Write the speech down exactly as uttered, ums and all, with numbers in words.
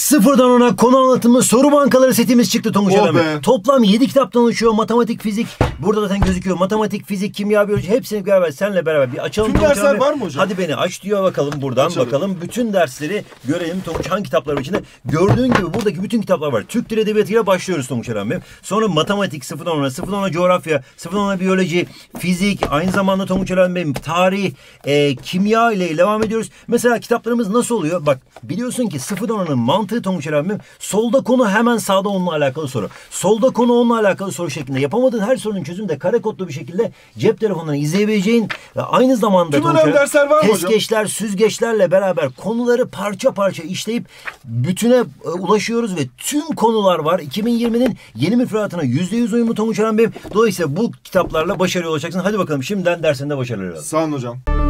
Sıfırdan ona konu anlatımı soru bankaları setimiz çıktı Tonguç Oh Eren Bey. be. Toplam yedi kitaptan oluşuyor. Matematik, fizik. Burada zaten gözüküyor. Matematik, fizik, kimya, biyoloji hepsini beraber seninle beraber bir açalım. Tüm Tonguç dersler Eren Bey. var mı hocam? Hadi beni aç diyor bakalım buradan Açalım. bakalım. Bütün dersleri görelim Tonguç hangi kitaplar var içinde. Gördüğün gibi buradaki bütün kitaplar var. Türk Dili Edebiyatı'yla başlıyoruz Tonguç Eren Bey. Sonra matematik sıfırdan ona, sıfırdan ona coğrafya, sıfırdan ona biyoloji, fizik, aynı zamanda Tonguç Eren Bey tarih, e, kimya ile devam ediyoruz. Mesela kitaplarımız nasıl oluyor? Bak biliyorsun ki sıfırdan onanın mantığı Tonguç Eren Bey. Solda konu hemen sağda onunla alakalı soru. Solda konu onunla alakalı soru şeklinde. Yapamadığın her sorunun çözümü de kare kodlu bir şekilde cep telefonundan izleyebileceğin ve aynı zamanda Tüm Tonguç önemli Eren, dersler var mı hocam? Keskeçler, süzgeçlerle beraber konuları parça parça işleyip bütüne e, ulaşıyoruz ve tüm konular var. iki bin yirminin yeni müfredatına yüzde yüz uyumlu Tonguç Eren Bey. Dolayısıyla bu kitaplarla başarıya ulaşacaksın. Hadi bakalım şimdiden dersinde başarılar. Sağ olun hocam.